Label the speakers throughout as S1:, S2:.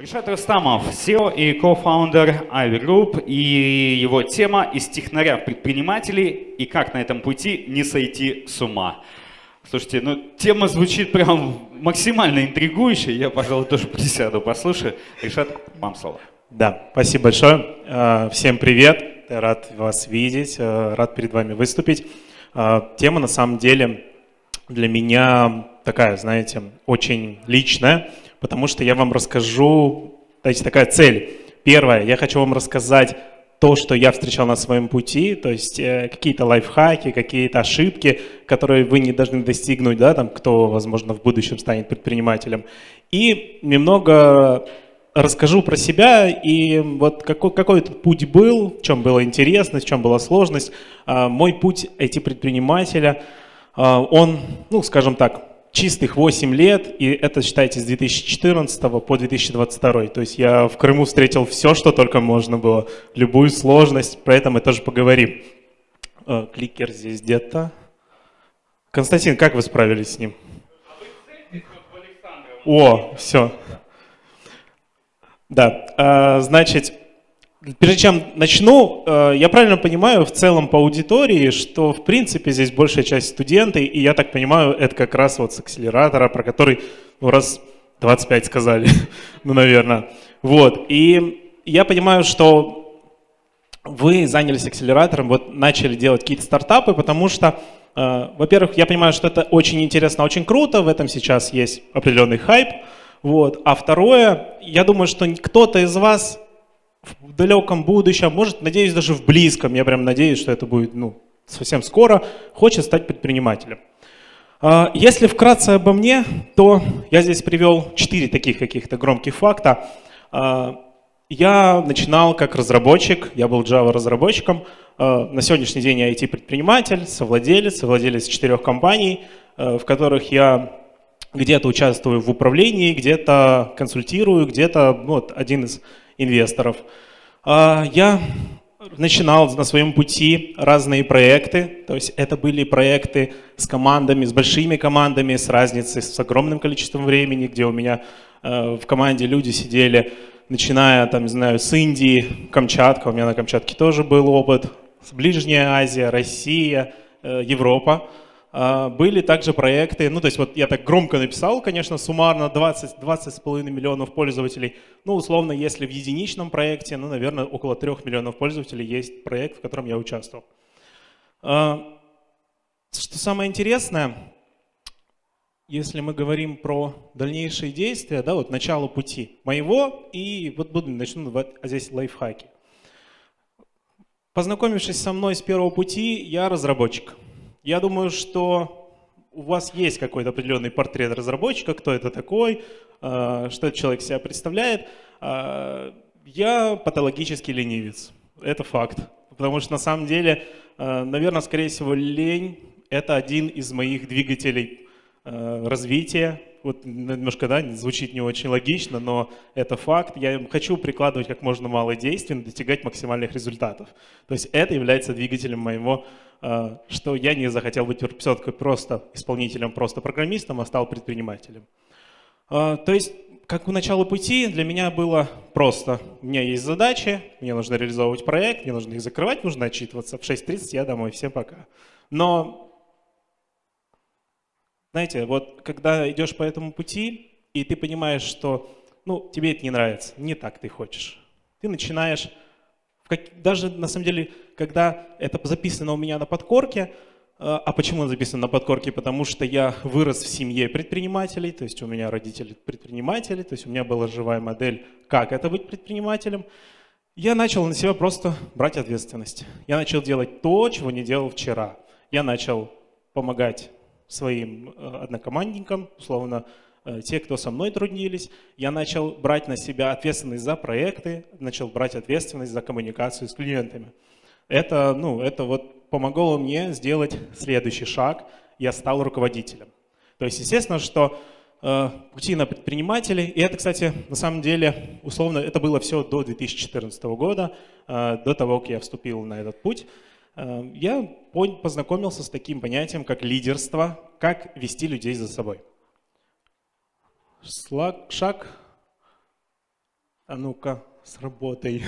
S1: Ришат Рустамов, SEO и кофаундер Ivy Group, и его тема «Из технаря в предпринимателей и как на этом пути не сойти с ума». Слушайте, ну тема звучит прям максимально интригующе, я, пожалуй, тоже присяду, послушаю. Ришат, вам слово.
S2: Да, спасибо большое. Всем привет, рад вас видеть, рад перед вами выступить. Тема на самом деле для меня такая, знаете, очень личная, потому что я вам расскажу, знаете, такая цель. Первое, я хочу вам рассказать то, что я встречал на своем пути, то есть какие-то лайфхаки, какие-то ошибки, которые вы не должны достигнуть, да, там, кто, возможно, в будущем станет предпринимателем. И немного расскажу про себя и вот какой этот путь был, в чем была интересность, в чем была сложность. Мой путь IT-предпринимателя, он, ну, скажем так, чистых 8 лет, и это, считайте, с 2014 по 2022. То есть я в Крыму встретил все, что только можно было, любую сложность, про это мы тоже поговорим. Кликер здесь где-то. Константин, как вы справились с ним? О, все. Да, значит, прежде чем начну, я правильно понимаю в целом по аудитории, что в принципе здесь большая часть студенты, и я так понимаю, это как раз вот с акселератора, про который раз 25 сказали, ну, наверное. Вот, и я понимаю, что вы занялись акселератором, вот начали делать какие-то стартапы, потому что, во-первых, я понимаю, что это очень интересно, очень круто, в этом сейчас есть определенный хайп, вот. А второе, я думаю, что кто-то из вас в далеком будущем, может, надеюсь, даже в близком, я прям надеюсь, что это будет совсем скоро, хочет стать предпринимателем. Если вкратце обо мне, то я здесь привел 4 таких каких-то громких факта. Я начинал как разработчик, я был Java-разработчиком. На сегодняшний день я IT-предприниматель, совладелец 4 компаний, в которых я где-то участвую в управлении, где-то консультирую, где-то один из инвесторов. Я начинал на своем пути разные проекты, то есть это были проекты с командами, с большими командами, с разницей, с огромным количеством времени, где у меня в команде люди сидели, начиная, там, не знаю, с Индии, Камчатка, у меня на Камчатке тоже был опыт, Ближняя Азия, Россия, Европа. Были также проекты, ну то есть вот я так громко написал, конечно, суммарно 20,5 миллионов пользователей. Ну условно, если в единичном проекте, ну наверное, около 3 миллионов пользователей есть проект, в котором я участвовал. Что самое интересное, если мы говорим про дальнейшие действия, да, вот начало пути моего, и вот начну здесь лайфхаки. Познакомившись со мной с первого пути, я разработчик. Я думаю, что у вас есть какой-то определенный портрет разработчика, кто это такой, что этот человек себя представляет. Я патологический ленивец, это факт. Потому что на самом деле, наверное, скорее всего, лень – это один из моих двигателей развития. Вот немножко, да, звучит не очень логично, но это факт. Я хочу прикладывать как можно мало действий, но достигать максимальных результатов. То есть это является двигателем моего, что я не захотел быть все-таки просто исполнителем, просто программистом, а стал предпринимателем. То есть, как у начала пути, для меня было просто. У меня есть задачи, мне нужно реализовывать проект, мне нужно их закрывать, нужно отчитываться. В 6:30 я домой, всем пока. Но знаете, вот когда идешь по этому пути, и ты понимаешь, что тебе это не нравится, не так ты хочешь, ты начинаешь, даже на самом деле, когда это записано у меня на подкорке, а почему записано на подкорке? Потому что я вырос в семье предпринимателей, то есть у меня родители предприниматели, то есть у меня была живая модель, как это быть предпринимателем. Я начал на себя просто брать ответственность. Я начал делать то, чего не делал вчера. Я начал помогать своим однокомандникам, условно, те, кто со мной трудились. Я начал брать на себя ответственность за проекты, начал брать ответственность за коммуникацию с клиентами. Это вот помогло мне сделать следующий шаг. Я стал руководителем. То есть, естественно, что пути на предпринимателей, и это, кстати, на самом деле, условно, это было все до 2014 года, до того, как я вступил на этот путь. Я познакомился с таким понятием, как лидерство, как вести людей за собой. Шаг А ну-ка, сработай.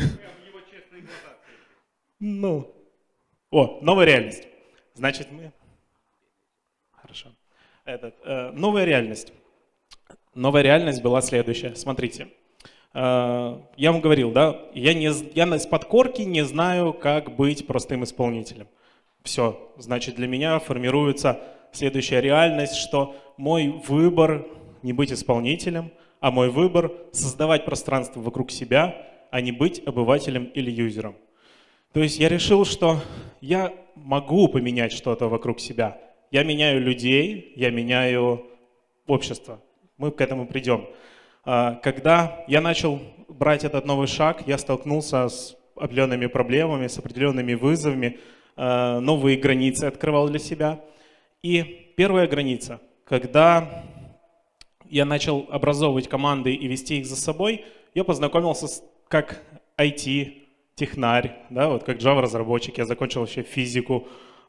S2: Ну. О, новая реальность. Значит, мы... Хорошо. Новая реальность. Новая реальность была следующая. Смотрите. Я вам говорил, да, я с подкорки не знаю, как быть простым исполнителем. Все, значит, для меня формируется следующая реальность, что мой выбор не быть исполнителем, а мой выбор создавать пространство вокруг себя, а не быть обывателем или юзером. То есть я решил, что я могу поменять что-то вокруг себя. Я меняю людей, я меняю общество. Мы к этому придем. Когда я начал брать этот новый шаг, я столкнулся с определенными проблемами, с определенными вызовами, новые границы открывал для себя. И первая граница, когда я начал образовывать команды и вести их за собой, я познакомился как IT-технарь, да, вот как Java-разработчик, я закончил вообще физику.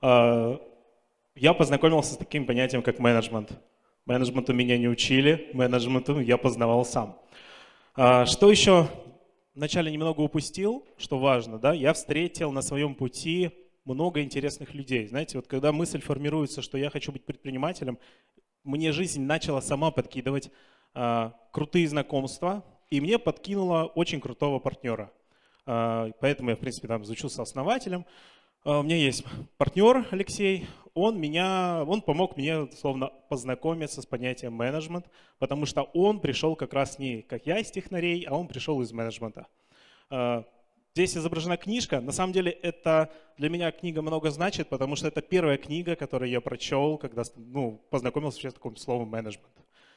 S2: Я познакомился с таким понятием, как менеджмент. Менеджменту меня не учили, менеджменту я познавал сам. Что еще вначале немного упустил, что важно, да, я встретил на своем пути много интересных людей. Знаете, вот когда мысль формируется, что я хочу быть предпринимателем, мне жизнь начала сама подкидывать крутые знакомства, и мне подкинула очень крутого партнера. Поэтому я, в принципе, там изучил сооснователем. У меня есть партнер Алексей, он помог мне, словно, познакомиться с понятием менеджмент, потому что он пришел как раз не как я из технарей, а он пришел из менеджмента. Здесь изображена книжка. На самом деле, это для меня книга много значит, потому что это первая книга, которую я прочел, когда познакомился с таким словом менеджмент.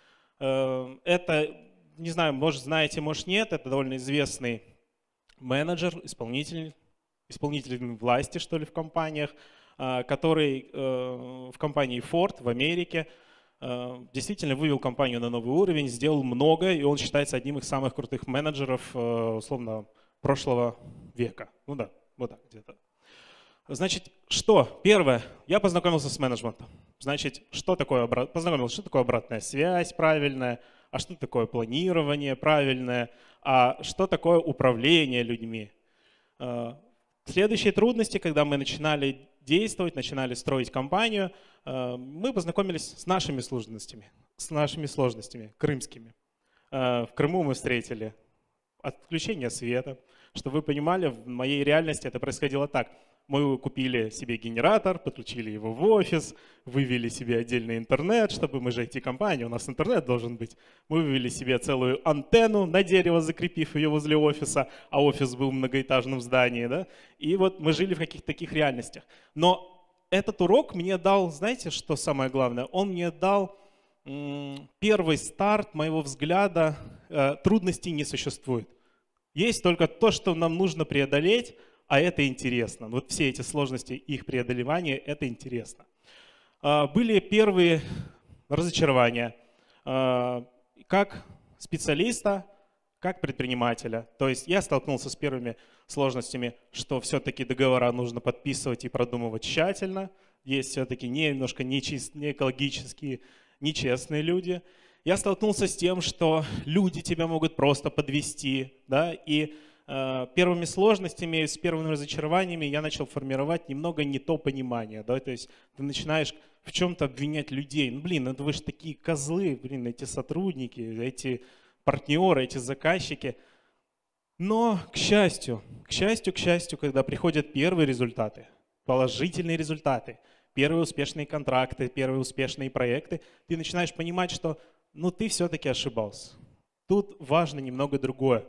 S2: Это, не знаю, может знаете, может нет, это довольно известный менеджер, исполнитель власти, что ли, в компаниях, который в компании Ford в Америке действительно вывел компанию на новый уровень, сделал много, и он считается одним из самых крутых менеджеров, условно, прошлого века. Ну да, вот так где-то. Значит, что? Первое, я познакомился с менеджментом. Значит, познакомился, что такое обратная связь правильная, а что такое планирование правильное, а что такое управление людьми. Следующие трудности, когда мы начинали действовать, начинали строить компанию, мы познакомились с нашими сложностями крымскими. В Крыму мы встретили отключение света. Чтобы вы понимали, в моей реальности это происходило так. Мы купили себе генератор, подключили его в офис, вывели себе отдельный интернет, чтобы мы же IT-компания, у нас интернет должен быть. Мы вывели себе целую антенну на дерево, закрепив ее возле офиса, а офис был в многоэтажном здании. Да? И вот мы жили в каких-то таких реальностях. Но этот урок мне дал, знаете, что самое главное? Он мне дал первый старт моего взгляда, трудностей не существует. Есть только то, что нам нужно преодолеть, а это интересно. Вот все эти сложности, их преодолевание, это интересно. Были первые разочарования как специалиста, как предпринимателя. То есть я столкнулся с первыми сложностями, что все-таки договора нужно подписывать и продумывать тщательно. Есть все-таки немножко не экологические, нечестные люди. Я столкнулся с тем, что люди тебя могут просто подвести, да, и первыми сложностями, с первыми разочарованиями я начал формировать немного не то понимание. Да? То есть ты начинаешь в чем-то обвинять людей. Ну, блин, вы же такие козлы, блин, эти сотрудники, эти партнеры, эти заказчики. Но, к счастью, когда приходят первые результаты, положительные результаты, первые успешные контракты, первые успешные проекты, ты начинаешь понимать, что ты все-таки ошибался. Тут важно немного другое.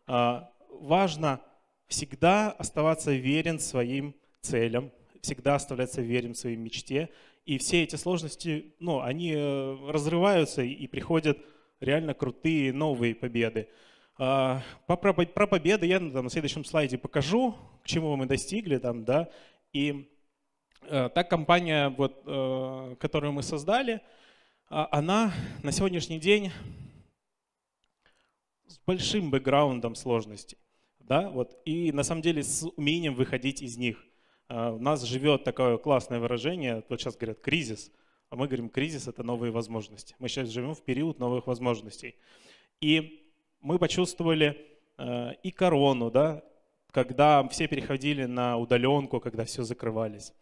S2: Важно всегда оставаться верен своим целям, всегда оставаться верен своей мечте. И все эти сложности, они разрываются и приходят реально крутые новые победы. Про победы я на следующем слайде покажу, к чему мы достигли. Там, да? И та компания, которую мы создали, она на сегодняшний день с большим бэкграундом сложностей. Да, и на самом деле с умением выходить из них. У нас живет такое классное выражение, вот сейчас говорят кризис, а мы говорим кризис — это новые возможности. Мы сейчас живем в период новых возможностей. И мы почувствовали и корону, да, когда все переходили на удаленку, когда все закрывались.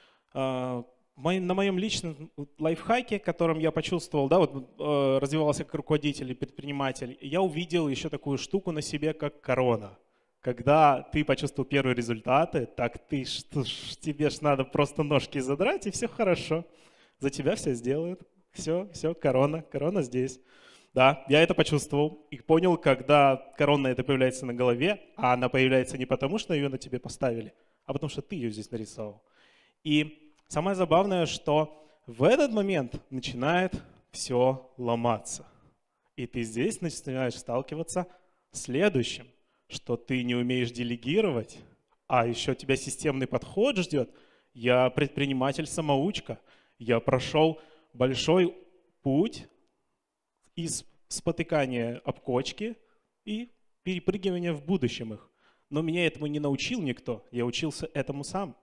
S2: На моем личном лайфхаке, которым я почувствовал, да, вот, развивался как руководитель и предприниматель, я увидел еще такую штуку на себе, как корона. Когда ты почувствовал первые результаты, так тебе ж надо просто ножки задрать, и все хорошо. За тебя все сделают. Все, корона здесь. Да, я это почувствовал и понял, когда корона это появляется на голове, а она появляется не потому, что ее на тебе поставили, а потому что ты ее здесь нарисовал. И самое забавное, что в этот момент начинает все ломаться. И ты здесь начинаешь сталкиваться с следующим, что ты не умеешь делегировать, а еще тебя системный подход ждет. Я предприниматель-самоучка, я прошел большой путь из спотыкания об кочки и перепрыгивания в будущем их. Но меня этому не научил никто, я учился этому сам.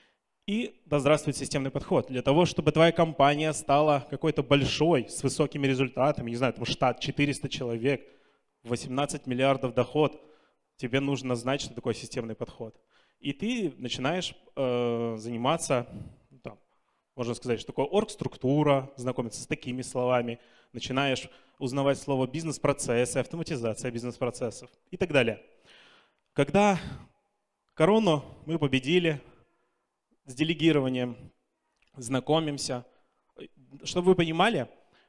S2: И да здравствует системный подход. Для того, чтобы твоя компания стала какой-то большой, с высокими результатами, не знаю, там штат 400 человек, 18 миллиардов доход, тебе нужно знать, что такое системный подход. И ты начинаешь заниматься, там, можно сказать, что такое оргструктура, знакомиться с такими словами, начинаешь узнавать слово бизнес-процессы, автоматизация бизнес-процессов и так далее. Когда корону мы победили с делегированием, знакомимся. Чтобы вы понимали,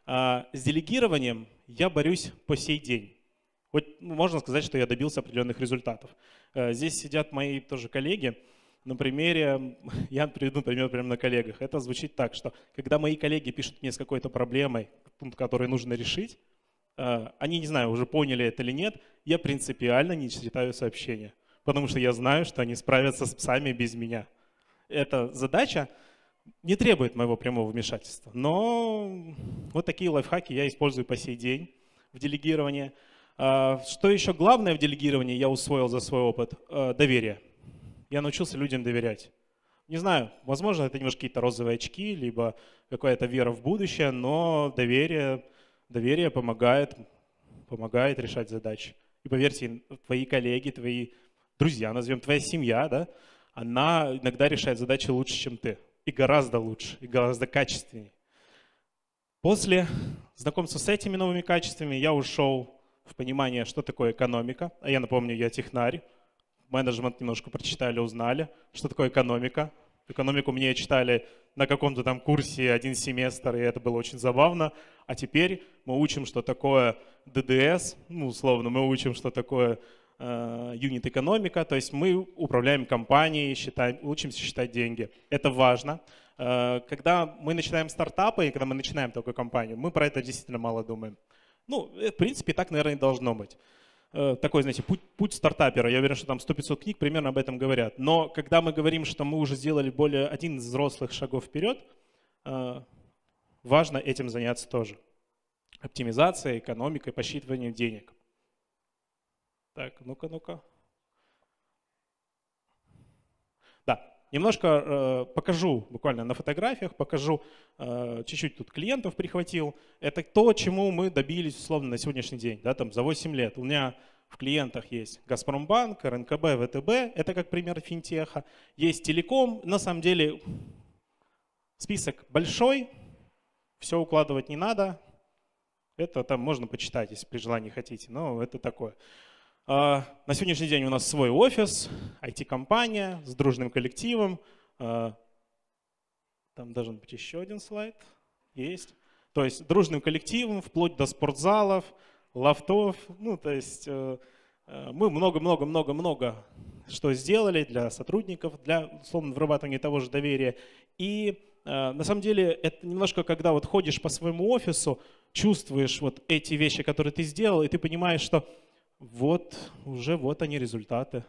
S2: с делегированием я борюсь по сей день. Вот можно сказать, что я добился определенных результатов. Здесь сидят мои тоже коллеги. На примере, я приведу пример прямо на коллегах. Это звучит так, что когда мои коллеги пишут мне с какой-то проблемой, которую нужно решить, они, не знаю, уже поняли это или нет, я принципиально не читаю сообщения, потому что я знаю, что они справятся сами без меня. Эта задача не требует моего прямого вмешательства, но вот такие лайфхаки я использую по сей день в делегировании. Что еще главное в делегировании я усвоил за свой опыт? Доверие. Я научился людям доверять. Не знаю, возможно, это немножко какие-то розовые очки, либо какая-то вера в будущее, но доверие помогает решать задачи. И поверьте, твои коллеги, твои друзья, назовем твоя семья, да, она иногда решает задачи лучше, чем ты. И гораздо лучше, и гораздо качественнее. После знакомства с этими новыми качествами я ушел в понимание, что такое экономика. А я напомню, я технарь. Менеджмент немножко прочитали, узнали, что такое экономика. Экономику мне читали на каком-то там курсе один семестр, и это было очень забавно. А теперь мы учим, что такое ДДС, ну, условно, мы учим, что такое юнит-экономика, то есть мы управляем компанией, учимся считать деньги. Это важно. Когда мы начинаем стартапы, и когда мы начинаем такую компанию, мы про это действительно мало думаем. Ну, в принципе, так, наверное, и должно быть. Такой, знаете, путь стартапера. Я уверен, что там 100-500 книг примерно об этом говорят. Но когда мы говорим, что мы уже сделали один из взрослых шагов вперед, важно этим заняться тоже. Оптимизацией, экономикой, посчитыванием денег. Так, ну-ка. Да, немножко покажу, буквально на фотографиях, покажу, чуть-чуть тут клиентов прихватил. Это то, чему мы добились, условно, на сегодняшний день, да, там, за 8 лет. У меня в клиентах есть Газпромбанк, РНКБ, ВТБ, это как пример финтеха. Есть Телеком, на самом деле список большой, все укладывать не надо. Это там можно почитать, если при желании хотите, но это такое. На сегодняшний день у нас свой офис, IT-компания с дружным коллективом. Там должен быть еще один слайд. Есть. То есть дружным коллективом, вплоть до спортзалов, лофтов. Ну, то есть мы много-много-много-много что сделали для сотрудников, для, условно, вырабатывания того же доверия. И на самом деле это немножко, когда вот ходишь по своему офису, чувствуешь вот эти вещи, которые ты сделал, и ты понимаешь, что вот они результаты.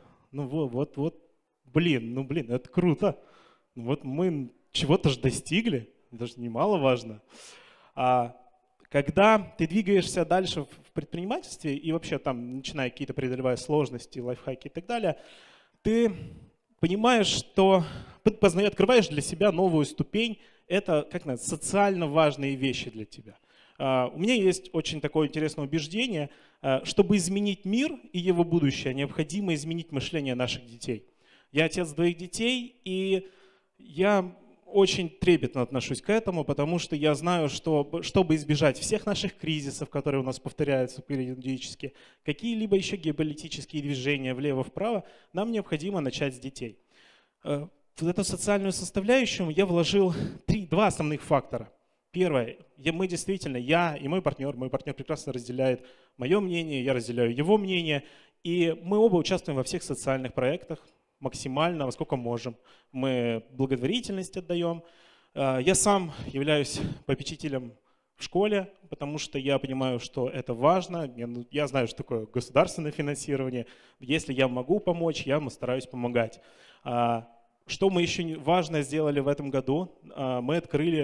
S2: Блин, это круто. Вот мы чего-то же достигли, это же немаловажно. А когда ты двигаешься дальше в предпринимательстве и вообще там, начиная какие-то преодолевая сложности, лайфхаки и так далее, ты понимаешь, что открываешь для себя новую ступень. Это, социально важные вещи для тебя. У меня есть очень такое интересное убеждение, чтобы изменить мир и его будущее, необходимо изменить мышление наших детей. Я отец двоих детей, и я очень трепетно отношусь к этому, потому что я знаю, что чтобы избежать всех наших кризисов, которые у нас повторяются периодически, какие-либо еще геополитические движения влево-вправо, нам необходимо начать с детей. В эту социальную составляющую я вложил два основных фактора. Первое, мы действительно, я и мой партнер прекрасно разделяет мое мнение, я разделяю его мнение, и мы оба участвуем во всех социальных проектах, максимально, во сколько можем. Мы благотворительность отдаем. Я сам являюсь попечителем в школе, потому что я понимаю, что это важно. Я знаю, что такое государственное финансирование. Если я могу помочь, я стараюсь помогать. Что мы еще важное сделали в этом году? Мы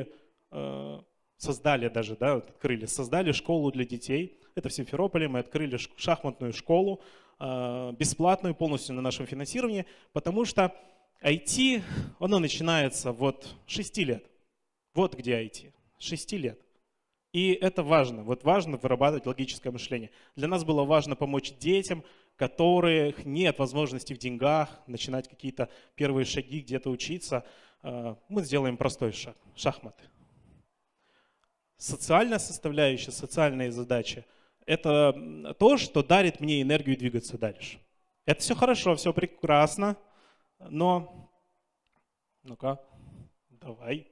S2: создали школу для детей. Это в Симферополе. Мы открыли шахматную школу, бесплатную, полностью на нашем финансировании, потому что IT, оно начинается вот 6 лет. Вот где IT, 6 лет. И это важно. Вот важно вырабатывать логическое мышление. Для нас было важно помочь детям, которых нет возможности в деньгах, начинать какие-то первые шаги, где-то учиться. Мы сделаем простой шаг – шахматы. Социальная составляющая, социальные задачи – это то, что дарит мне энергию двигаться дальше. Это все хорошо, все прекрасно, но... Ну-ка, давай.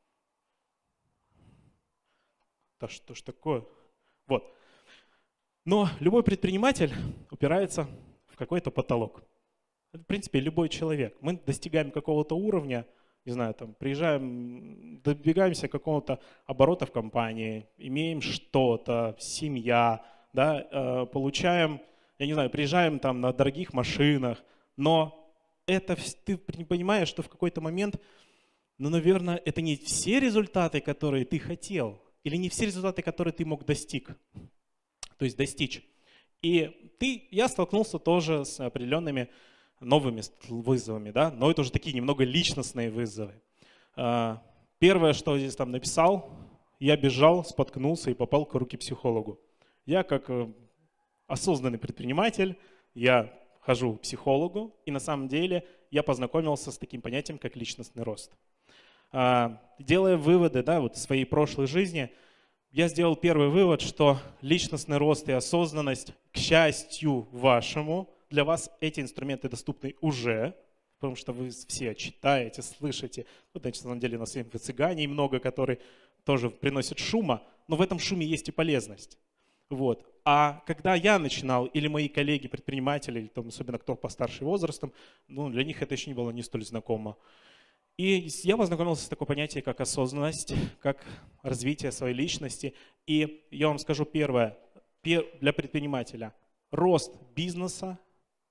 S2: Да что ж такое? Вот. Но любой предприниматель упирается в какой-то потолок. Это, в принципе, любой человек. Мы достигаем какого-то уровня, не знаю, там, приезжаем, добегаемся какого-то оборота в компании, имеем что-то, семья, да, получаем, я не знаю, приезжаем там на дорогих машинах, но это ты понимаешь, что в какой-то момент, ну, наверное, это не все результаты, которые ты хотел, или не все результаты, которые ты мог достичь. И я столкнулся тоже с определенными новыми вызовами, да, но это уже такие немного личностные вызовы. Первое, что я здесь там написал, я бежал, споткнулся и попал к руки психологу. Я как осознанный предприниматель, я хожу к психологу, и на самом деле я познакомился с таким понятием, как личностный рост. Делая выводы, да, вот в своей прошлой жизни, я сделал первый вывод, что личностный рост и осознанность, к счастью вашему, для вас эти инструменты доступны уже, потому что вы все читаете, слышите. Вот, значит, на самом деле у нас есть цыгане много, которые тоже приносят шума, но в этом шуме есть и полезность. Вот. А когда я начинал, или мои коллеги-предприниматели, или там, особенно кто постарше возрастом, ну, для них это еще не было не столь знакомо. И я познакомился с таким понятием, как осознанность, как развитие своей личности. И я вам скажу первое, для предпринимателя рост бизнеса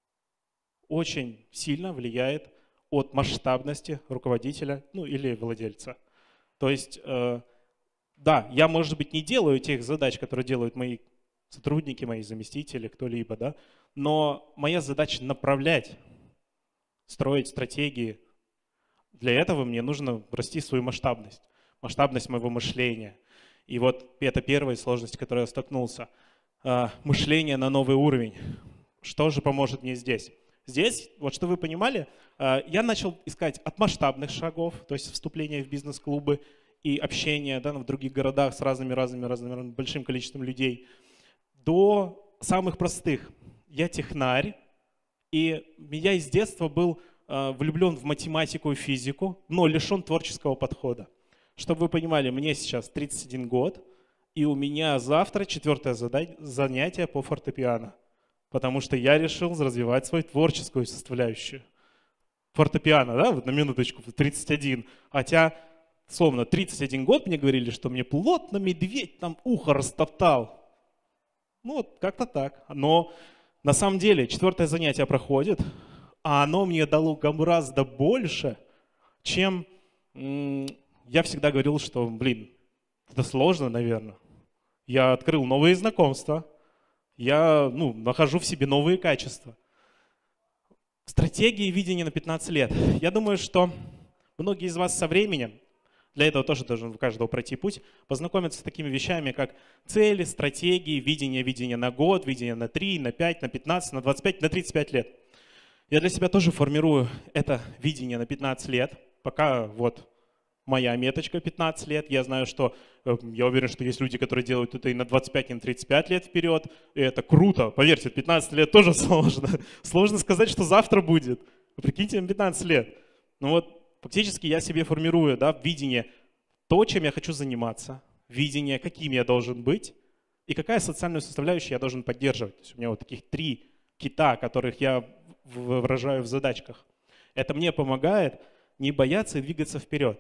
S2: очень сильно влияет от масштабности руководителя, ну или владельца. То есть, да, я, может быть, не делаю тех задач, которые делают мои сотрудники, мои заместители, кто-либо, да, но моя задача направлять, строить стратегии. Для этого мне нужно расти свою масштабность моего мышления. И вот это первая сложность, с которой я столкнулся. Мышление на новый уровень. Что же поможет мне здесь? Здесь, вот что вы понимали, я начал искать от масштабных шагов, то есть вступление в бизнес-клубы и общение, да, в других городах с разными большим количеством людей, до самых простых. Я технарь, и я из детства был влюблен в математику и физику, но лишен творческого подхода. Чтобы вы понимали, мне сейчас 31 год, и у меня завтра 4-е занятие по фортепиано. Потому что я решил развивать свою творческую составляющую. Фортепиано, да, вот на минуточку, 31. Хотя, словно, 31 год мне говорили, что мне плотно медведь там ухо растоптал. Ну, вот как-то так. Но на самом деле 4-е занятие проходит, а оно мне дало гораздо больше, чем я всегда говорил, что, блин, это сложно, наверное. Я открыл новые знакомства. Я нахожу в себе новые качества. Стратегии видения на 15 лет. Я думаю, что многие из вас со временем, Для этого тоже должен у каждого пройти путь, познакомиться с такими вещами, как цели, стратегии, видение на год, видение на 3, на 5, на 15, на 25, на 35 лет. Я для себя тоже формирую это видение на 15 лет, пока вот моя меточка 15 лет. Я знаю, что я уверен, что есть люди, которые делают это и на 25, и на 35 лет вперед. И это круто. Поверьте, 15 лет тоже сложно. Сложно сказать, что завтра будет. Вы прикиньте, на 15 лет. Ну вот, фактически я себе формирую, да, видение, то, чем я хочу заниматься, видение, каким я должен быть, и какая социальную составляющую я должен поддерживать. То есть у меня вот таких 3 кита, которых я выражаю в задачках. Это мне помогает не бояться и двигаться вперед.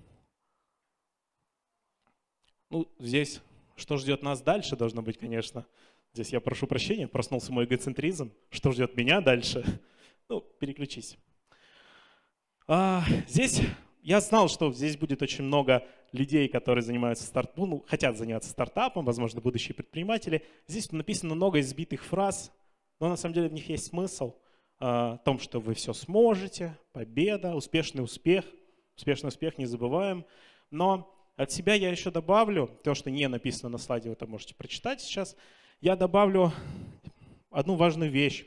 S2: Ну, здесь, что ждет нас дальше, должно быть, конечно. Здесь я прошу прощения, проснулся мой эгоцентризм. Что ждет меня дальше? Ну, переключись. Здесь я знал, что здесь будет очень много людей, которые занимаются хотят заняться стартапом, возможно, будущие предприниматели. Здесь написано много избитых фраз, но на самом деле в них есть смысл о том, что вы все сможете, победа, успешный успех. Успешный успех не забываем. Но от себя я еще добавлю, то, что не написано на слайде, вы это можете прочитать сейчас, я добавлю одну важную вещь.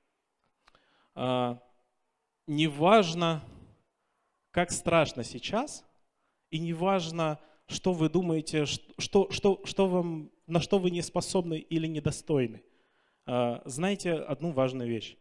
S2: Не важно, как страшно сейчас, и не важно, что вы думаете, на что вы не способны или недостойны. Знайте одну важную вещь.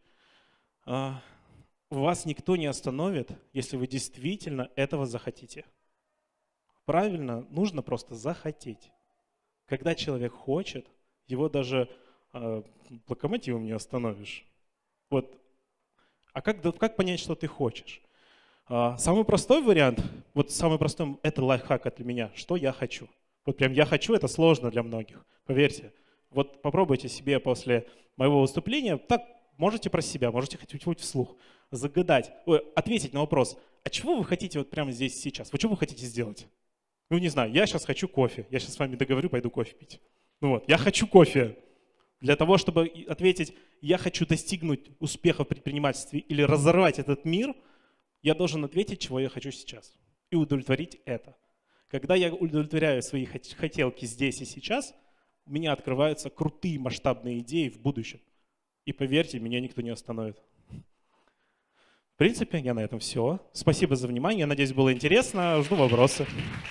S2: Вас никто не остановит, если вы действительно этого захотите. Правильно, нужно просто захотеть. Когда человек хочет, его даже локомотивом не остановишь. Вот. А как понять, что ты хочешь? Самый простой вариант, вот самый простой, это лайфхак от меня, что я хочу. Вот прям я хочу, это сложно для многих, поверьте. Вот попробуйте себе после моего выступления, так можете про себя, можете хоть вслух загадать, ответить на вопрос, а чего вы хотите вот прямо здесь сейчас? Вот что вы хотите сделать? Ну, не знаю, я сейчас хочу кофе. Я сейчас с вами договорю, пойду кофе пить. Ну вот, я хочу кофе. Для того, чтобы ответить, я хочу достигнуть успеха в предпринимательстве или разорвать этот мир, я должен ответить, чего я хочу сейчас. И удовлетворить это. Когда я удовлетворяю свои хотелки здесь и сейчас, у меня открываются крутые масштабные идеи в будущем. И поверьте, меня никто не остановит. В принципе, я на этом все. Спасибо за внимание. Я надеюсь, было интересно. Жду вопросы.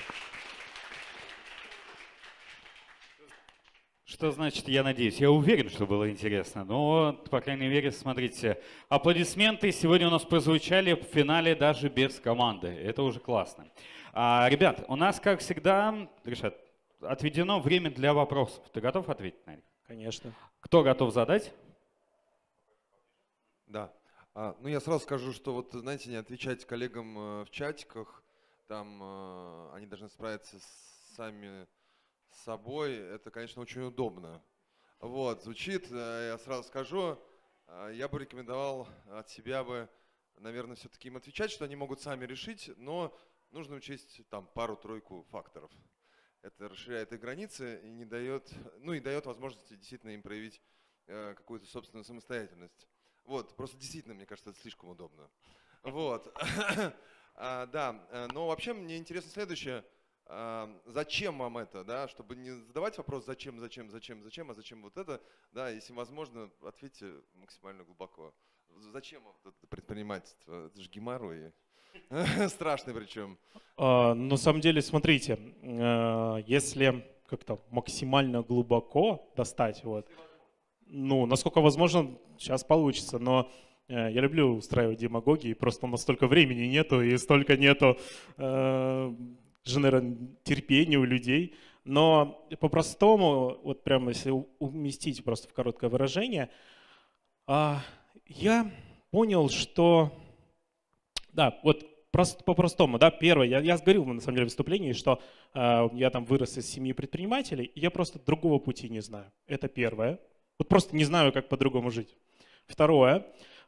S1: Что значит «я надеюсь»? Я уверен, что было интересно, но, по крайней мере, смотрите, аплодисменты сегодня у нас прозвучали в финале даже без команды. Это уже классно. Ребят, у нас, как всегда, Ришат, отведено время для вопросов. Ты готов ответить на них?
S2: Конечно.
S1: Кто готов задать?
S3: Да. Ну, я сразу скажу, что вот, знаете, не отвечать коллегам в чатиках, там они должны справиться сами с собой, это, конечно, очень удобно. Вот, звучит, я сразу скажу, я бы рекомендовал от себя бы, наверное, все-таки им отвечать, что они могут сами решить, но нужно учесть там пару-тройку факторов. Это расширяет их границы и не дает, ну и дает возможность действительно им проявить какую-то собственную самостоятельность. Вот, просто действительно, мне кажется, это слишком удобно. Вот, да, но вообще мне интересно следующее. Зачем вам это, да, чтобы не задавать вопрос зачем, а зачем вот это, да, если возможно, ответьте максимально глубоко. Зачем вам это предпринимательство? Это же геморрой. Страшный причем.
S2: На самом деле, смотрите, если как-то максимально глубоко достать, вот, ну, насколько возможно, сейчас получится, но я люблю устраивать демагогии, просто настолько времени нету и столько нету терпения у людей. Но по-простому, вот прямо если уместить просто в короткое выражение, я понял, что, да, вот по-простому, да, первое, я говорил на самом деле в выступлении, что я там вырос из семьи предпринимателей, и я просто другого пути не знаю. Это первое. Вот просто не знаю, как по-другому жить. Второе,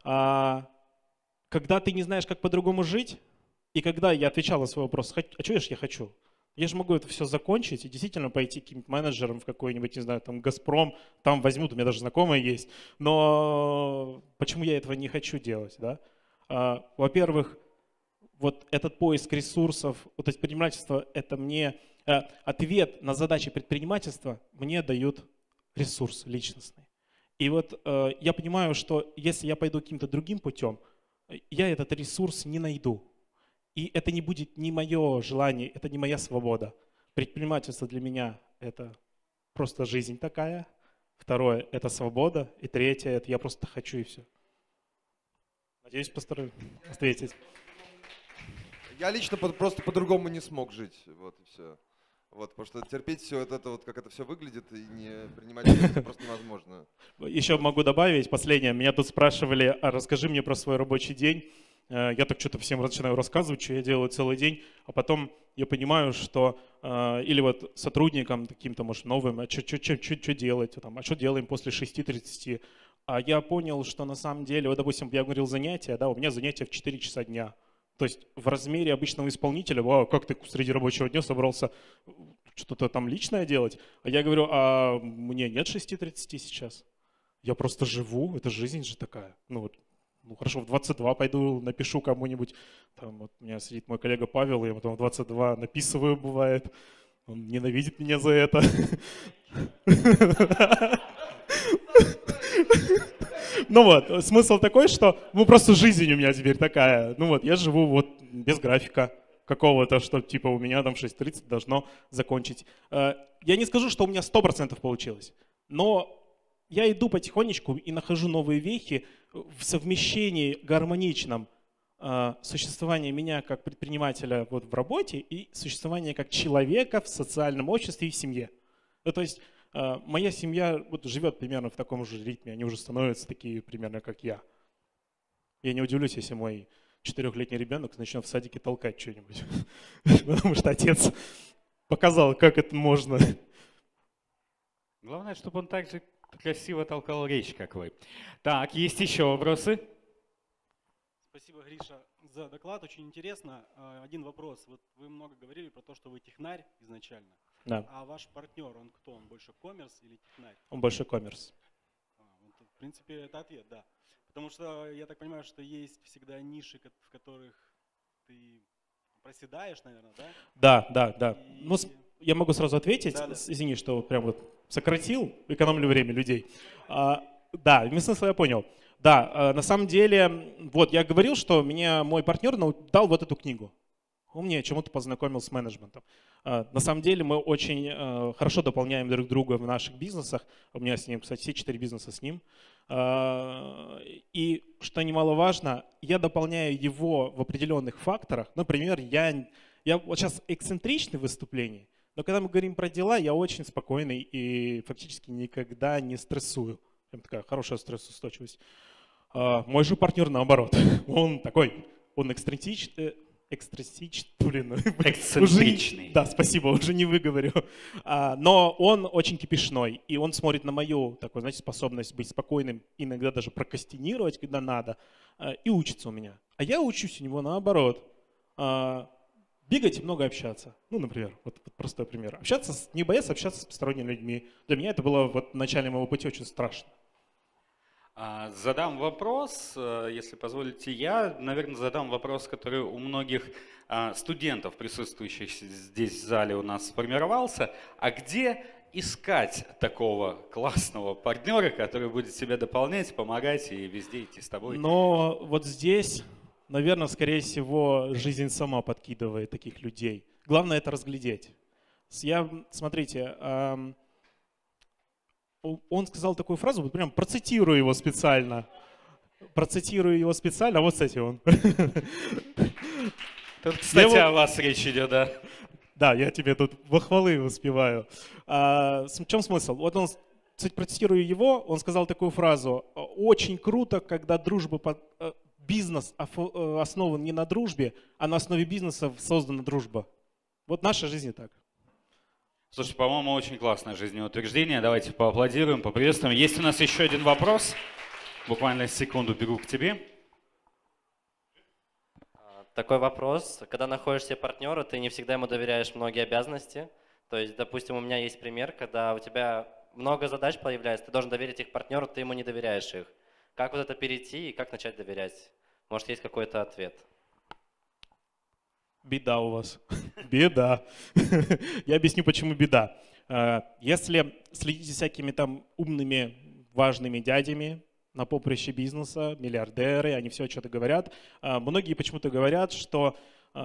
S2: когда ты не знаешь, как по-другому жить, и когда я отвечал на свой вопрос, а что я хочу? Я же могу это все закончить и действительно пойти каким-нибудь менеджером в какой-нибудь, не знаю, там «Газпром», там возьмут, у меня даже знакомые есть. Но почему я этого не хочу делать? Да? Во-первых, вот этот поиск ресурсов, вот это предпринимательство, это мне ответ на задачи предпринимательства мне дают ресурс личностный. И вот я понимаю, что если я пойду каким-то другим путем, я этот ресурс не найду. И это не будет ни мое желание, это не моя свобода. Предпринимательство для меня это просто жизнь такая. Второе – это свобода. И третье – это я просто хочу и все. Надеюсь, постараюсь ответить.
S3: Я лично просто по-другому не смог жить. Вот и все. Вот, потому что терпеть все это вот, как это все выглядит, и не принимать это просто невозможно.
S2: Еще могу добавить последнее. Меня тут спрашивали, а расскажи мне про свой рабочий день. Я так что-то всем начинаю рассказывать, что я делаю целый день, а потом я понимаю, что или вот сотрудникам каким-то, может, новым, а что делать, там, а что делаем после 6:30. А я понял, что на самом деле, вот, допустим, я говорил занятия, да, у меня занятия в 4 часа дня. То есть в размере обычного исполнителя, как ты среди рабочего дня собрался что-то там личное делать? А я говорю, а мне нет 6:30 сейчас. Я просто живу, это жизнь же такая. Ну хорошо, в 22 пойду напишу кому-нибудь. Там вот у меня сидит мой коллега Павел, я ему там в 22 написываю, бывает. Он ненавидит меня за это. Ну вот, смысл такой, что просто жизнь у меня теперь такая. Ну вот, я живу вот без графика какого-то, что типа у меня там 6:30 должно закончить. Я не скажу, что у меня 100% получилось, но я иду потихонечку и нахожу новые вехи в совмещении гармоничном существования меня как предпринимателя вот в работе и существования как человека в социальном обществе и в семье. То есть моя семья вот живет примерно в таком же ритме, они уже становятся такие примерно как я. Я не удивлюсь, если мой 4-летний ребенок начнет в садике толкать что-нибудь, потому что отец показал, как это можно.
S1: Главное, чтобы он так же красиво толкал речь, как вы. Так, есть еще вопросы?
S4: Спасибо, Гриша, за доклад. Очень интересно. Один вопрос. Вот вы много говорили про то, что вы технарь изначально.
S2: Да.
S4: А ваш партнер, он кто? Он больше коммерс или технарь?
S2: Он больше коммерс.
S4: В принципе, это ответ, да. Потому что я так понимаю, что есть всегда ниши, в которых ты проседаешь, наверное, да?
S2: Да.
S4: И...
S2: Ну, я могу сразу ответить.
S4: Да.
S2: Извини, что прям вот сократил, экономлю время людей. Да, смысл я понял. Да, на самом деле, вот я говорил, что меня мой партнер дал вот эту книгу. Он меня чему-то познакомил с менеджментом. На самом деле мы очень хорошо дополняем друг друга в наших бизнесах. У меня с ним, кстати, все 4 бизнеса с ним. И, что немаловажно, я дополняю его в определенных факторах. Например, я вот сейчас эксцентричный в выступлении, но когда мы говорим про дела, я очень спокойный и фактически никогда не стрессую. Прям такая хорошая стрессоустойчивость. Мой же партнер наоборот. Он такой, он эксцентричный.
S1: Эксцентричный.
S2: Да, спасибо, уже не выговорю. Но он очень кипишной, и он смотрит на мою такую, знаете, способность быть спокойным, иногда даже прокрастинировать, когда надо, и учится у меня. А я учусь у него наоборот. Бегать и много общаться. Ну, например, вот простой пример. Не бояться общаться с посторонними людьми. Для меня это было вот в начале моего пути очень страшно.
S1: Задам вопрос, если позволите, я, наверное, задам вопрос, который у многих студентов, присутствующих здесь в зале, у нас сформировался. А где искать такого классного партнера, который будет себя дополнять, помогать и везде идти с тобой?
S2: Но вот здесь, наверное, скорее всего, жизнь сама подкидывает таких людей. Главное это разглядеть. Смотрите, он сказал такую фразу, вот прям процитирую его специально. Вот, кстати, он.
S1: Тут, кстати, о вас речь идет, да?
S2: Да, я тебе тут похвалы успеваю. В чем смысл? Вот он, кстати, процитирую его, он сказал такую фразу. Очень круто, когда бизнес основан не на дружбе, а на основе бизнеса создана дружба. Вот наша жизнь так.
S1: Слушай, по-моему, очень классное жизнеутверждение. Давайте поаплодируем, поприветствуем. Есть у нас еще один вопрос. Буквально секунду бегу к тебе.
S5: Такой вопрос. Когда находишь себе партнера, ты не всегда ему доверяешь многие обязанности. То есть, допустим, у меня есть пример, когда у тебя много задач появляется, ты должен доверить их партнеру, ты ему не доверяешь их. Как вот это перейти и как начать доверять? Может, есть какой-то ответ?
S2: Беда у вас. Беда. Я объясню, почему беда. Если следите всякими там умными, важными дядями на поприще бизнеса, миллиардеры, они все что-то говорят, многие почему-то говорят, что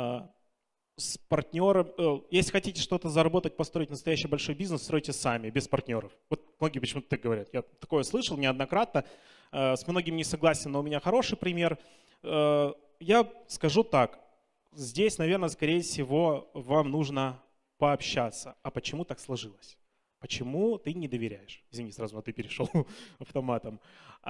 S2: с партнером, если хотите что-то заработать, построить настоящий большой бизнес, стройте сами, без партнеров. Вот многие почему-то так говорят. Я такое слышал неоднократно, с многими не согласен, но у меня хороший пример. Я скажу так, здесь, наверное, скорее всего, вам нужно пообщаться. А почему так сложилось? Почему ты не доверяешь? Извини, сразу на ты перешел автоматом.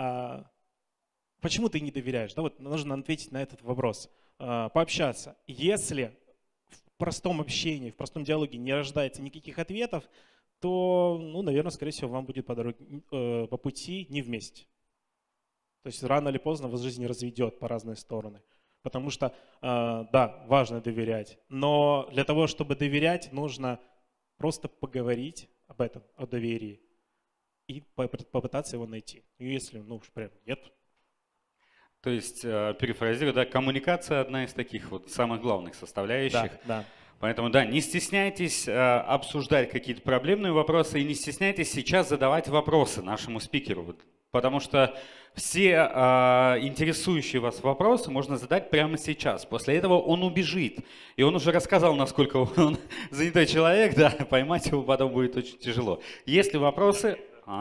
S2: Почему ты не доверяешь? Да, вот нужно ответить на этот вопрос. Пообщаться. Если в простом общении, в простом диалоге не рождается никаких ответов, то, ну, наверное, скорее всего, вам будет по пути не вместе. То есть рано или поздно вас жизнь разведет по разные стороны. Потому что, да, важно доверять, но для того, чтобы доверять, нужно просто поговорить об этом, о доверии, и попытаться его найти. И если, ну уж прям нет.
S1: То есть, перефразирую, да, коммуникация одна из таких вот самых главных составляющих.
S2: Да.
S1: Поэтому, да, не стесняйтесь обсуждать какие-то проблемные вопросы и не стесняйтесь сейчас задавать вопросы нашему спикеру. Потому что все интересующие вас вопросы можно задать прямо сейчас. После этого он убежит. И он уже рассказал, насколько он занятой человек, да, поймать его потом будет очень тяжело. Есть ли вопросы?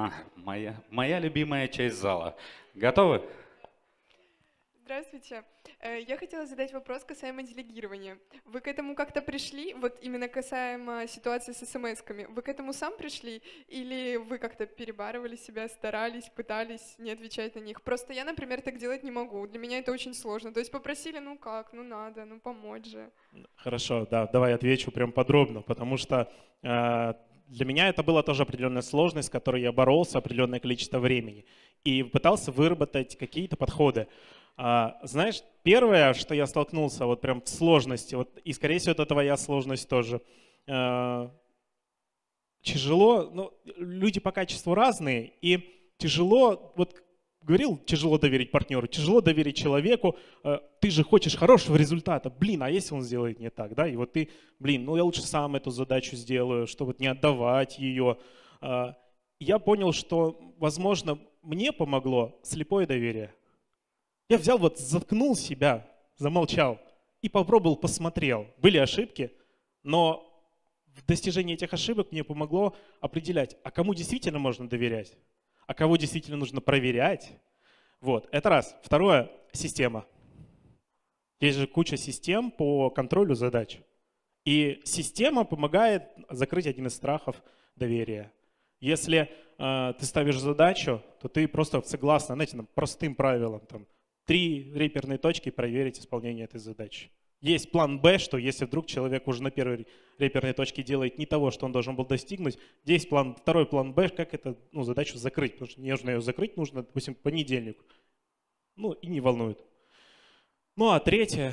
S1: Моя любимая часть зала. Готовы?
S6: Здравствуйте. Я хотела задать вопрос касаемо делегирования. Вы к этому как-то пришли, вот именно касаемо ситуации с смс-ками? Вы к этому сам пришли или вы как-то перебарывали себя, старались, пытались не отвечать на них? Просто я, например, так делать не могу. Для меня это очень сложно. То есть попросили, ну как, ну надо, ну помочь же.
S2: Хорошо, да, давай отвечу прям подробно, потому что для меня это была тоже определенная сложность, с которой я боролся определенное количество времени и пытался выработать какие-то подходы. Знаешь, первое, что я столкнулся вот прям в сложности, вот, и скорее всего это твоя сложность тоже, тяжело, ну, люди по качеству разные, и тяжело, вот говорил, тяжело доверить партнеру, тяжело доверить человеку, ты же хочешь хорошего результата, блин, а если он сделает не так, да, и вот ты, блин, ну я лучше сам эту задачу сделаю, чтобы не отдавать ее. Я понял, что, возможно, мне помогло слепое доверие. Я взял, вот заткнул себя, замолчал и попробовал, посмотрел. Были ошибки, но в достижении этих ошибок мне помогло определять, а кому действительно можно доверять, а кого действительно нужно проверять. Вот, это раз. Второе – система. Есть же куча систем по контролю задач. И система помогает закрыть один из страхов доверия. Если ты ставишь задачу, то ты просто согласно, знаете, простым правилам, там, 3 реперные точки проверить исполнение этой задачи. Есть план Б, что если вдруг человек уже на первой реперной точке делает не того, что он должен был достигнуть, есть второй план Б, как эту задачу закрыть. Потому что нужно ее закрыть, нужно, допустим, к понедельнику. Ну и не волнует. Ну а третье,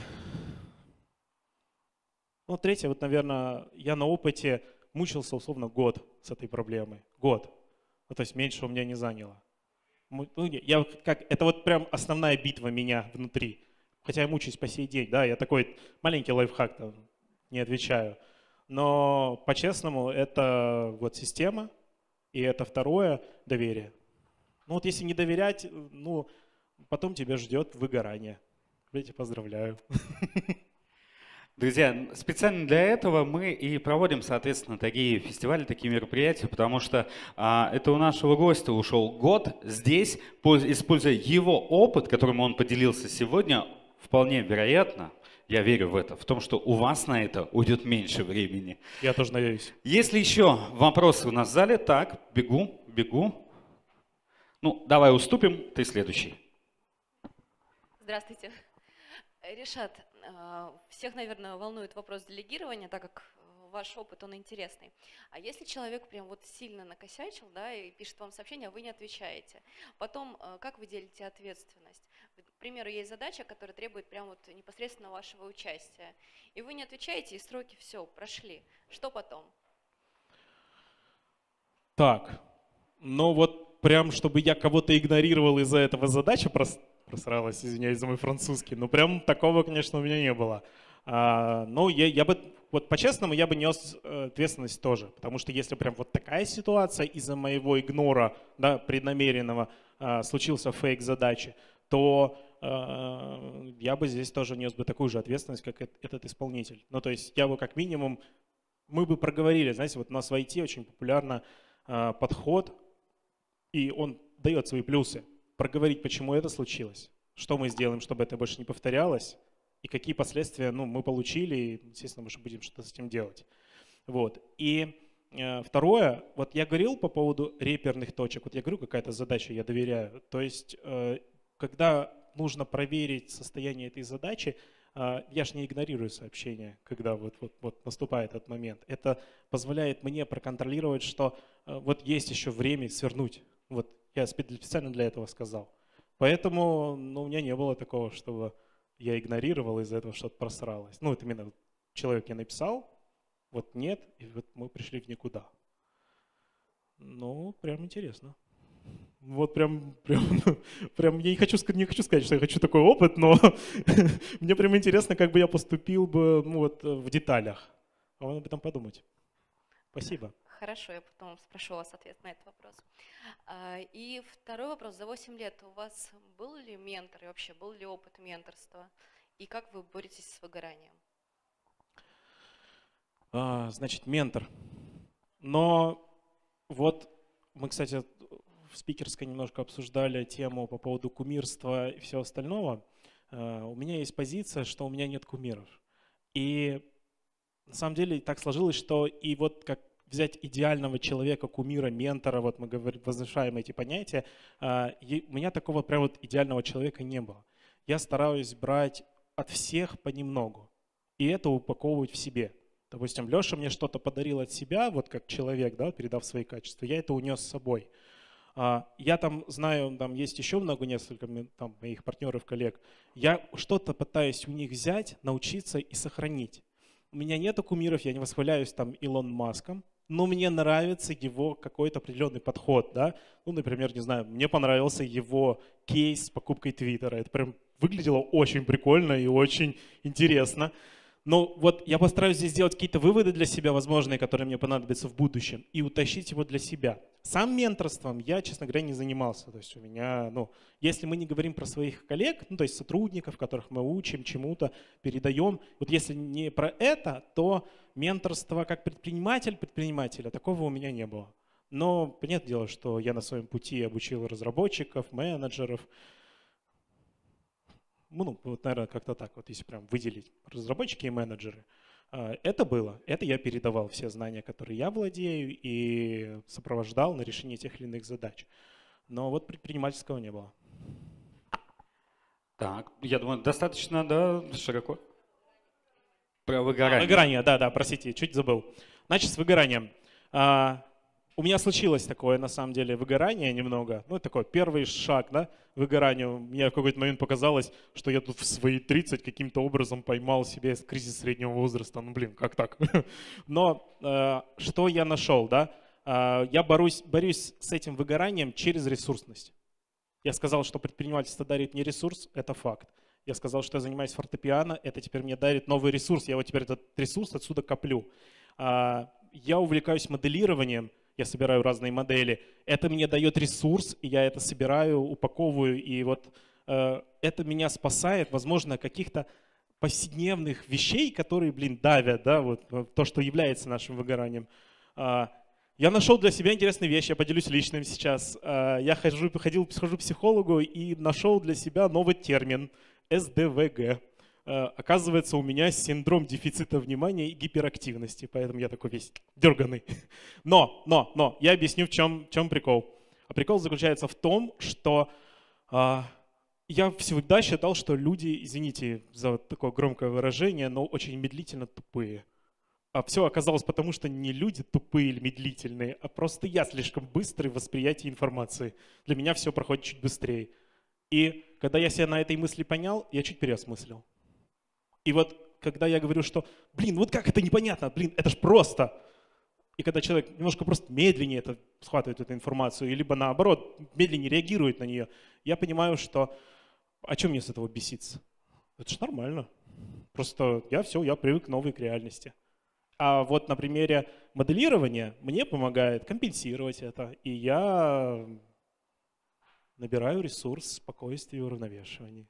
S2: вот, наверное, я на опыте мучился условно год с этой проблемой. Год. Ну, то есть меньше у меня не заняло. Это вот прям основная битва меня внутри. Хотя я мучаюсь по сей день, да, я такой маленький лайфхак, там, не отвечаю. Но по-честному это вот система, и это второе – доверие. Ну вот если не доверять, ну потом тебя ждет выгорание. Я тебя поздравляю.
S1: Друзья, специально для этого мы и проводим, соответственно, такие фестивали, такие мероприятия, потому что это у нашего гостя ушел год здесь, используя его опыт, которым он поделился сегодня, вполне вероятно, я верю в это, в том, что у вас на это уйдет меньше времени.
S2: Я тоже надеюсь.
S1: Есть ли еще вопросы у нас в зале? Так, бегу. Ну, давай уступим, ты следующий.
S7: Здравствуйте. Решат, всех, наверное, волнует вопрос делегирования, так как ваш опыт, он интересный. А если человек прям вот сильно накосячил, да, и пишет вам сообщение, а вы не отвечаете, потом как вы делите ответственность? К примеру, есть задача, которая требует прям вот непосредственно вашего участия, и вы не отвечаете, и сроки все, прошли. Что потом?
S2: Так, ну вот прям, чтобы я кого-то игнорировал из-за этого задача просралась, извиняюсь за мой французский, но прям такого, конечно, у меня не было. Но я бы, вот по-честному, я бы нес ответственность тоже, потому что если прям вот такая ситуация из-за моего игнора, да, преднамеренного, случился фейк задачи, то я бы здесь тоже нес бы такую же ответственность, как этот исполнитель. Ну, то есть я бы как минимум, мы бы проговорили, знаете, вот у нас в IT очень популярно подход, и он дает свои плюсы. Проговорить, почему это случилось, что мы сделаем, чтобы это больше не повторялось, и какие последствия мы получили, и, естественно, мы же будем что-то с этим делать. Вот. И второе, вот я говорил по поводу реперных точек, вот я говорю, какая-то задача, я доверяю. То есть, когда нужно проверить состояние этой задачи, я же не игнорирую сообщения, когда вот наступает этот момент. Это позволяет мне проконтролировать, что вот есть еще время свернуть. Вот я специально для этого сказал. Поэтому у меня не было такого, чтобы я игнорировал, из-за этого что-то просралось. Ну, это именно человек мне написал, вот нет, и вот мы пришли в никуда. Ну, прям интересно. Вот прям я не хочу сказать, что я хочу такой опыт, но мне прям интересно, как бы я поступил бы в деталях. А вам об этом подумать. Спасибо.
S7: Хорошо, я потом спрошу вас ответ на этот вопрос. И второй вопрос. За 8 лет у вас был ли ментор и вообще был ли опыт менторства? И как вы боретесь с выгоранием?
S2: Значит, ментор. Но вот мы, кстати, в спикерской немножко обсуждали тему по поводу кумирства и всего остального. У меня есть позиция, что у меня нет кумиров. И на самом деле так сложилось, что и вот как взять идеального человека, кумира, ментора, вот мы возвышаем эти понятия, у меня такого прям вот идеального человека не было. Я стараюсь брать от всех понемногу и это упаковывать в себе. Допустим, Леша мне что-то подарил от себя, вот как человек, да, передав свои качества, я это унес с собой. Я там знаю, там есть еще несколько там, моих партнеров, коллег, я что-то пытаюсь у них взять, научиться и сохранить. У меня нету кумиров, я не восхваляюсь там Илон Маском, но мне нравится его какой-то определенный подход, да. Ну, например, не знаю, мне понравился его кейс с покупкой Твиттера. Это прям выглядело очень прикольно и очень интересно. Но вот я постараюсь здесь сделать какие-то выводы для себя, возможные, которые мне понадобятся в будущем, и утащить его для себя. Сам менторством я, честно говоря, не занимался. То есть у меня, если мы не говорим про своих коллег, то есть сотрудников, которых мы учим чему-то, передаем, вот если не про это, то менторство как предпринимателя, такого у меня не было. Но понятное дело, что я на своем пути обучил разработчиков, менеджеров. Вот, наверное, как-то так, вот если прям выделить разработчики и менеджеры. Это было, это я передавал все знания, которые я владею, и сопровождал на решение тех или иных задач. Но вот предпринимательского не было.
S1: Так, я думаю, достаточно, да, широко. Про выгорание.
S2: Выгорание, да, простите, чуть забыл. Значит, с выгоранием. У меня случилось такое, на самом деле, выгорание немного. Ну, такой первый шаг, да, выгоранию. Мне в какой-то момент показалось, что я тут в свои 30 каким-то образом поймал себе кризис среднего возраста. Ну, блин, как так? Но что я нашел, да? Я борюсь с этим выгоранием через ресурсность. Я сказал, что предпринимательство дарит мне ресурс, это факт. Я сказал, что я занимаюсь фортепиано, это теперь мне дарит новый ресурс. Я вот теперь этот ресурс отсюда коплю. Я увлекаюсь моделированием. Я собираю разные модели. Это мне дает ресурс, и я это собираю, упаковываю. И вот это меня спасает, возможно, каких-то повседневных вещей, которые, давят, да, вот то, что является нашим выгоранием. Я нашел для себя интересные вещи, я поделюсь личным сейчас. Я схожу к психологу и нашел для себя новый термин СДВГ. Оказывается, у меня синдром дефицита внимания и гиперактивности, поэтому я такой весь дерганый. Но, я объясню, в чем прикол. А прикол заключается в том, что я всегда считал, что люди, извините за такое громкое выражение, но очень медлительно тупые. А все оказалось потому, что не люди тупые или медлительные, а просто я слишком быстрый в восприятии информации. Для меня все проходит чуть быстрее. И когда я себя на этой мысли понял, я чуть переосмыслил. И вот когда я говорю, что, вот как это непонятно, это ж просто. И когда человек немножко просто медленнее схватывает эту информацию, либо наоборот, медленнее реагирует на нее, я понимаю, что о чем мне с этого беситься? Это ж нормально. Просто я привык к новой к реальности. А вот на примере моделирования мне помогает компенсировать это, и я набираю ресурс спокойствия и уравновешивания.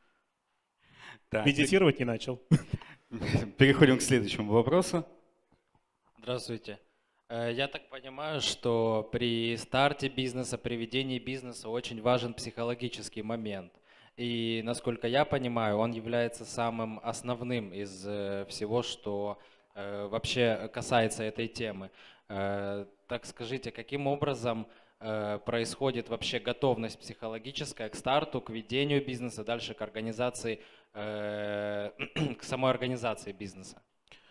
S1: Так,
S2: Медитировать не начал.
S1: переходим к следующему вопросу.
S8: Здравствуйте. Я так понимаю, что при старте бизнеса, при ведении бизнеса очень важен психологический момент. И, насколько я понимаю, он является самым основным из всего, что вообще касается этой темы. Так скажите, каким образом происходит вообще готовность психологическая к старту, к ведению бизнеса, дальше к организации, к самой организации бизнеса?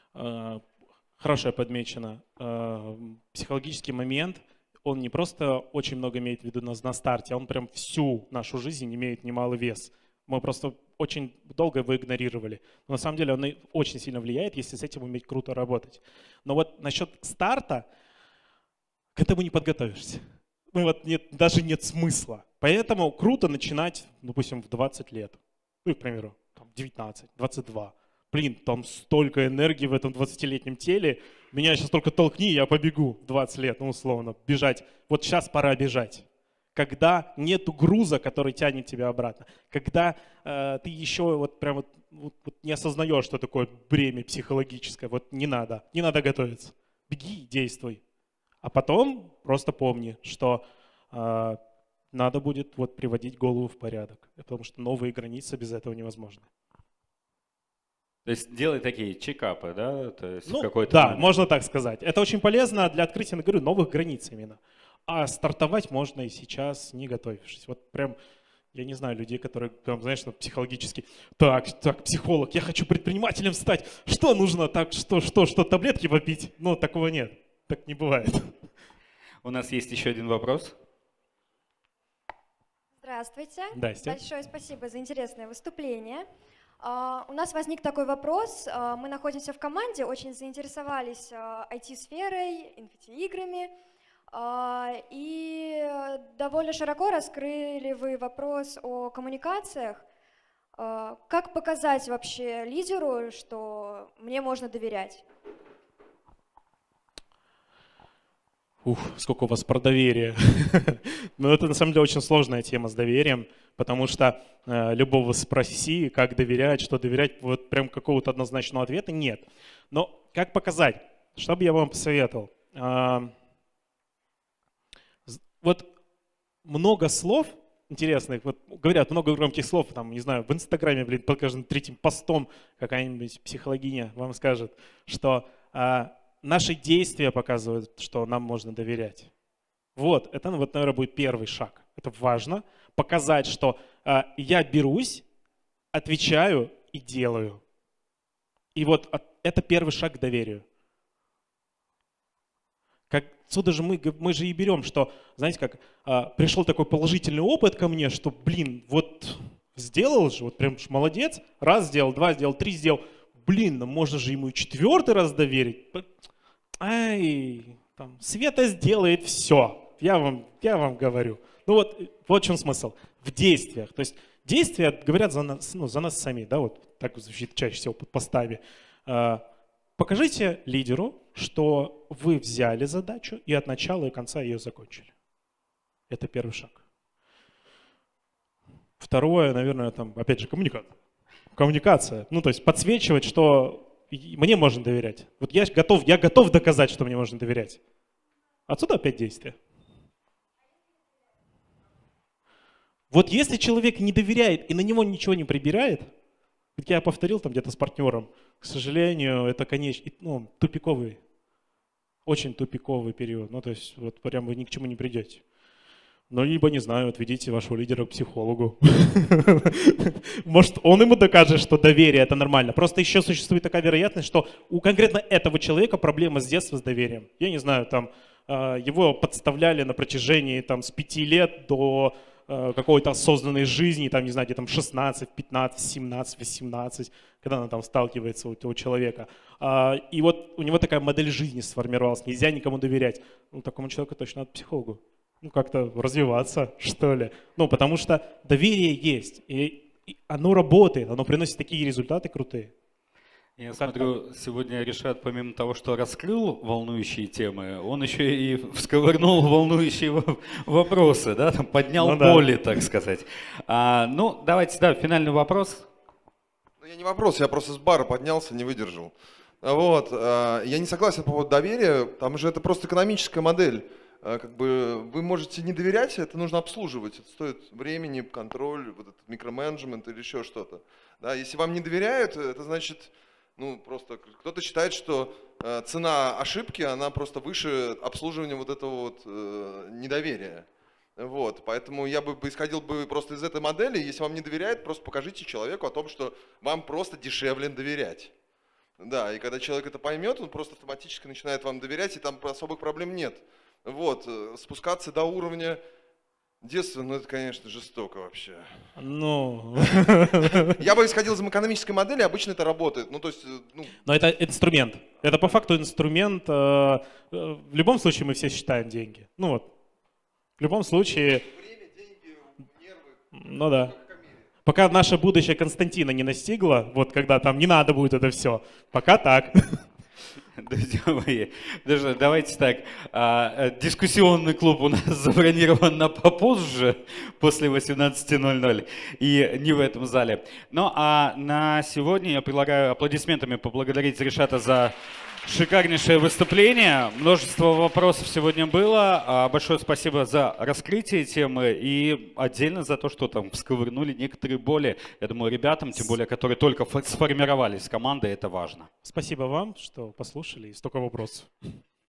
S2: Хорошо подмечено. Психологический момент, он не просто очень много имеет в виду на старте, а он прям всю нашу жизнь имеет немалый вес. Мы просто очень долго его игнорировали. Но на самом деле он очень сильно влияет, если с этим уметь круто работать. Но вот насчет старта, к этому не подготовишься. Ну вот даже нет смысла. Поэтому круто начинать, допустим, в 20 лет. Ну, к примеру, 19, 22. Блин, там столько энергии в этом 20-летнем теле. Меня сейчас только толкни, я побегу в 20 лет, ну условно, бежать. Вот сейчас пора бежать. Когда нету груза, который тянет тебя обратно. Когда ты еще вот прям вот не осознаешь, что такое бремя психологическое. Вот не надо готовиться. Беги, действуй. А потом просто помни, что надо будет вот приводить голову в порядок. Потому что новые границы без этого невозможны.
S1: То есть делай такие чекапы, да? То есть
S2: Ну,
S1: какой-то
S2: да,
S1: момент.
S2: можно так сказать. Это очень полезно для открытия, я говорю, новых границ именно. А стартовать можно и сейчас, не готовившись. Вот прям, я не знаю, людей, которые, прям, знаешь, психологически, так, психолог, я хочу предпринимателем стать. Что нужно? Так, что, таблетки попить? Ну, такого нет. Так не бывает.
S1: У нас есть еще один вопрос.
S9: Здравствуйте.
S2: Здрасте.
S9: Большое спасибо за интересное выступление. У нас возник такой вопрос. Мы находимся в команде, очень заинтересовались IT-сферой, NFT-играми. И довольно широко раскрыли вы вопрос о коммуникациях. Как показать вообще лидеру, что мне можно доверять?
S2: Сколько у вас про доверие. Но это на самом деле очень сложная тема с доверием, потому что любого спроси, как доверять, что доверять, вот прям какого-то однозначного ответа нет. Но как показать? Что бы я вам посоветовал? Вот много слов интересных, вот говорят много громких слов, там, не знаю, в Инстаграме, блин, под каждым третьим постом какая-нибудь психологиня вам скажет, что наши действия показывают, что нам можно доверять. Вот, это, вот, наверное, будет первый шаг. Это важно. Показать, что я берусь, отвечаю и делаю. И вот это первый шаг к доверию. Отсюда же мы же и берем, что, знаете, как пришел такой положительный опыт ко мне, что, блин, вот сделал же, вот прям молодец, раз сделал, два сделал, три сделал. Блин, ну можно же ему и 4-й раз доверить. Там, Света сделает все. Я вам говорю. Ну вот в чем смысл. В действиях. То есть действия говорят за нас, за нас сами. Да, вот так звучит чаще всего под постами. Покажите лидеру, что вы взяли задачу и от начала и конца ее закончили. Это первый шаг. Второе, наверное, там, опять же, коммуникация. Коммуникация. Ну, то есть подсвечивать, что мне можно доверять. Вот я готов доказать, что мне можно доверять. Отсюда опять действие. Вот если человек не доверяет и на него ничего не прибирает, как я повторил там где-то с партнером, к сожалению, это, конечно, тупиковый, очень тупиковый период. Ну, то есть вот прям вы ни к чему не придете. Ну, либо, не знаю, отведите вашего лидера к психологу. Может, он ему докажет, что доверие – это нормально. Просто еще существует такая вероятность, что у конкретно этого человека проблема с детства с доверием. Я не знаю, там его подставляли на протяжении с 5 лет до какой-то осознанной жизни, там, не знаю, где там 16, 15, 17, 18, когда она там сталкивается у этого человека. И вот у него такая модель жизни сформировалась, нельзя никому доверять. Ну, такому человеку точно надо к психологу. Ну, как-то развиваться, что ли. Ну, потому что доверие есть, и оно работает, оно приносит такие результаты крутые.
S1: Я смотрю, сегодня Ришат, помимо того, что раскрыл волнующие темы, он еще и всковырнул волнующие вопросы, да, там поднял боли, так сказать. Ну, давайте, да, финальный вопрос.
S3: Я не вопрос, я просто с бара поднялся, не выдержал. Вот, я не согласен по поводу доверия, там же это просто экономическая модель. Как бы вы можете не доверять, это нужно обслуживать, это стоит времени, контроль, вот этот микроменеджмент или еще что-то. Да, если вам не доверяют, это значит, ну просто кто-то считает, что цена ошибки, она просто выше обслуживания вот этого вот недоверия. Вот, поэтому я бы исходил бы просто из этой модели, если вам не доверяют, просто покажите человеку о том, что вам просто дешевле доверять. Да, и когда человек это поймет, он просто автоматически начинает вам доверять, и там особых проблем нет. Вот, спускаться до уровня детства, ну это, конечно, жестоко вообще.
S2: Ну...
S3: Я бы исходил из экономической модели, обычно это работает. Ну, то есть, ну...
S2: Но это инструмент. Это по факту инструмент. В любом случае мы все считаем деньги. Ну вот. В любом случае...
S3: Время, деньги, нервы.
S2: Ну да. Пока наше будущее Константина не настигло, вот когда там не надо будет это все, пока так.
S1: Друзья мои, даже давайте так, дискуссионный клуб у нас забронирован на попозже, после 18:00, и не в этом зале. Ну а на сегодня я предлагаю аплодисментами поблагодарить Ришата за шикарнейшее выступление. Множество вопросов сегодня было. Большое спасибо за раскрытие темы и отдельно за то, что там всковырнули некоторые боли. Я думаю, ребятам, тем более, которые только сформировались с командой, это важно.
S2: Спасибо вам, что послушали и столько вопросов.